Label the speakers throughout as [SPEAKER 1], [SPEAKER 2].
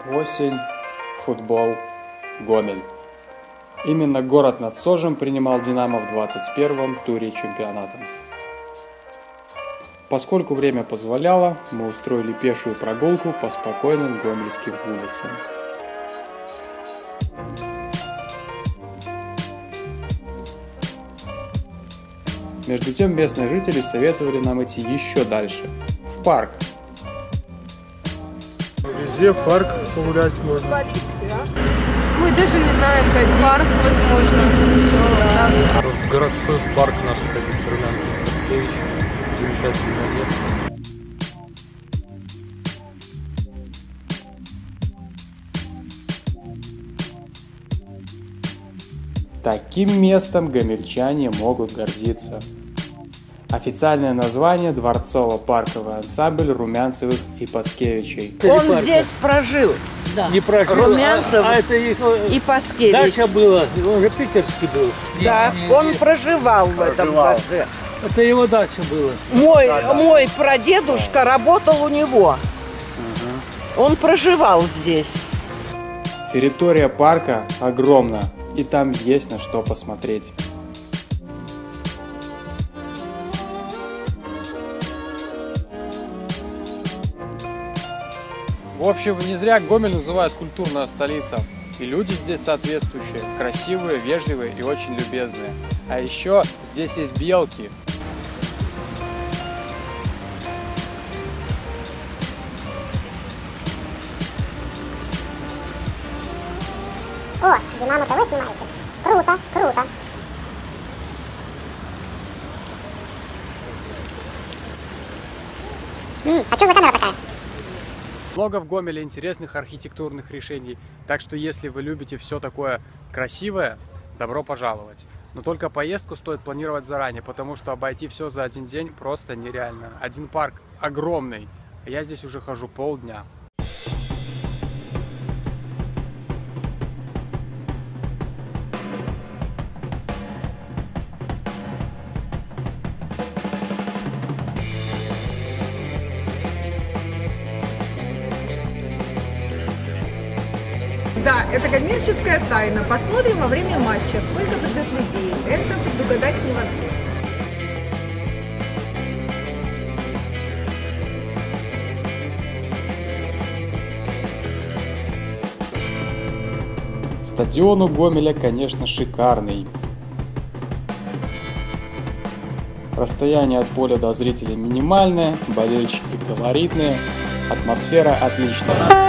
[SPEAKER 1] Осень, футбол, Гомель. Именно город над Сожем принимал «Динамо» в 21-м туре чемпионата. Поскольку время позволяло, мы устроили пешую прогулку по спокойным гомельским улицам. Между тем местные жители советовали нам идти еще дальше, в парк.
[SPEAKER 2] Везде в парк погулять можно.
[SPEAKER 3] Мы даже не знаем, как парк, возможно.
[SPEAKER 2] В городской в парк наш сходить с Румянцев-Паскевич. Замечательное место.
[SPEAKER 1] Таким местом гомельчане могут гордиться. Официальное название – дворцово-парковый ансамбль Румянцевых и Паскевичей.
[SPEAKER 4] Он здесь прожил.
[SPEAKER 5] Да. Не прожил,
[SPEAKER 4] Румянцев
[SPEAKER 5] это их
[SPEAKER 4] и Паскевич.
[SPEAKER 5] дача была, он же питерский был.
[SPEAKER 4] Да, он проживал в этом дворце.
[SPEAKER 5] Это его дача была.
[SPEAKER 4] Мой прадедушка работал у него. Он проживал здесь.
[SPEAKER 1] Территория парка огромна, и там есть на что посмотреть. В общем, не зря Гомель называют культурная столица. И люди здесь соответствующие, красивые, вежливые и очень любезные. А еще здесь есть белки.
[SPEAKER 6] О, Динамо ТВ снимаете? Круто, круто. А что за камера такая?
[SPEAKER 1] Много в Гомеле интересных архитектурных решений, так что если вы любите все такое красивое, добро пожаловать. Но только поездку стоит планировать заранее, потому что обойти все за один день просто нереально. Один парк огромный, а я здесь уже хожу полдня.
[SPEAKER 3] Да, это коммерческая тайна. Посмотрим во время матча, сколько придет людей. Это предугадать невозможно.
[SPEAKER 1] Стадион у Гомеля, конечно, шикарный. Расстояние от поля до зрителей минимальное, болельщики колоритные, атмосфера отличная.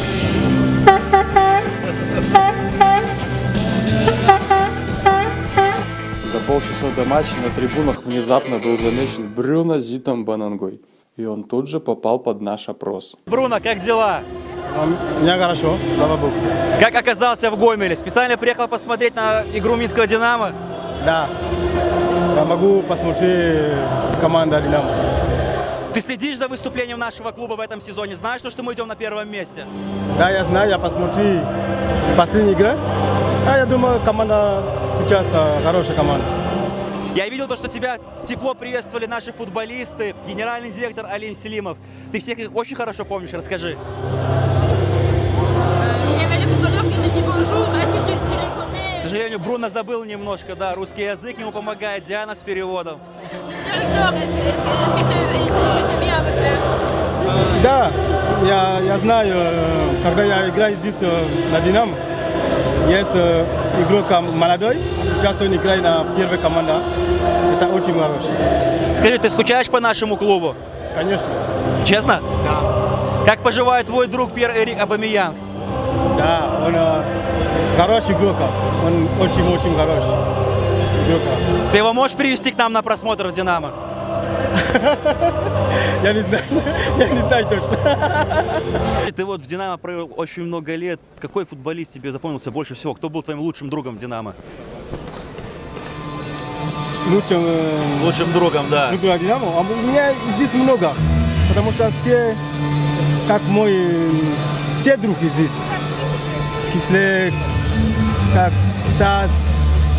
[SPEAKER 1] За полчаса до матча на трибунах внезапно был замечен Бруно Зитом Банангой, и он тут же попал под наш опрос.
[SPEAKER 7] Бруно, как дела?
[SPEAKER 2] У меня хорошо, слава богу.
[SPEAKER 7] Как оказался в Гомеле? Специально приехал посмотреть на игру Минского «Динамо»?
[SPEAKER 2] Да, я могу посмотреть команду «Динамо».
[SPEAKER 7] Ты следишь за выступлением нашего клуба в этом сезоне? Знаешь, что мы идем на первом месте?
[SPEAKER 2] Да, я знаю, я посмотрел последнюю игру. А я думаю, команда сейчас хорошая команда.
[SPEAKER 7] Я видел то, что тебя тепло приветствовали наши футболисты, генеральный директор Алим Селимов. Ты всех их очень хорошо помнишь, расскажи. К сожалению, Бруно забыл немножко, да, русский язык ему помогает, Диана с переводом.
[SPEAKER 2] Да, я знаю, когда я играю здесь на «Динамо», есть игрок молодой, а сейчас он играет на первой команде. Это очень хорошо.
[SPEAKER 7] Скажи, ты скучаешь по нашему клубу?
[SPEAKER 2] Конечно.
[SPEAKER 7] Честно?
[SPEAKER 2] Да.
[SPEAKER 7] Как поживает твой друг Пьер-Эрик Обамеянг?
[SPEAKER 2] Да, он хороший игрок, он очень-очень хороший игрок.
[SPEAKER 7] Ты его можешь привести к нам на просмотр в «Динамо»?
[SPEAKER 2] Я не знаю точно.
[SPEAKER 7] Ты вот в «Динамо» провел очень много лет. Какой футболист тебе запомнился больше всего? Кто был твоим лучшим другом в «Динамо»?
[SPEAKER 2] Лучшим
[SPEAKER 7] другом, да.
[SPEAKER 2] Другом «Динамо»? У меня здесь много, потому что все, как все други здесь. Кислек, как Стас,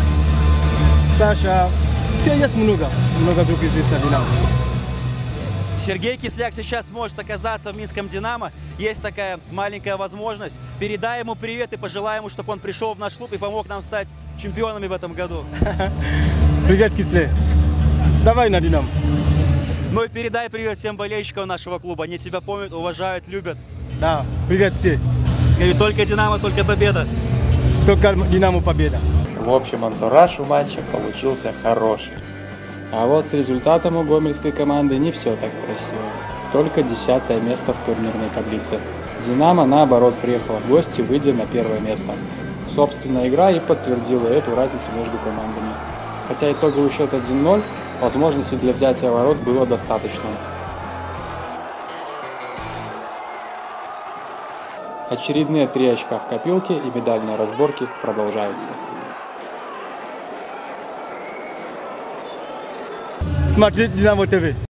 [SPEAKER 2] Саша, все есть много друзей здесь на «Динамо».
[SPEAKER 7] Сергей Кисляк сейчас может оказаться в Минском «Динамо». Есть такая маленькая возможность. Передай ему привет и пожелай ему, чтобы он пришел в наш клуб и помог нам стать чемпионами в этом году.
[SPEAKER 2] Привет, Кисле. Давай на Динамо.
[SPEAKER 7] Ну и передай привет всем болельщикам нашего клуба. Они тебя помнят, уважают, любят.
[SPEAKER 2] Да, привет все.
[SPEAKER 7] Скажи, только «Динамо», только победа.
[SPEAKER 2] Только Динамо победа.
[SPEAKER 8] В общем, антураж у матча получился хороший. А вот с результатом у гомельской команды не все так красиво. Только 10-е место в турнирной таблице. «Динамо», наоборот, приехала в гости, выйдя на 1-е место. Собственная игра и подтвердила эту разницу между командами. Хотя итоговый счет 1-0, возможностей для взятия ворот было достаточно. Очередные 3 очка в копилке и медальные разборки продолжаются.
[SPEAKER 2] Смотри Динамо ТВ.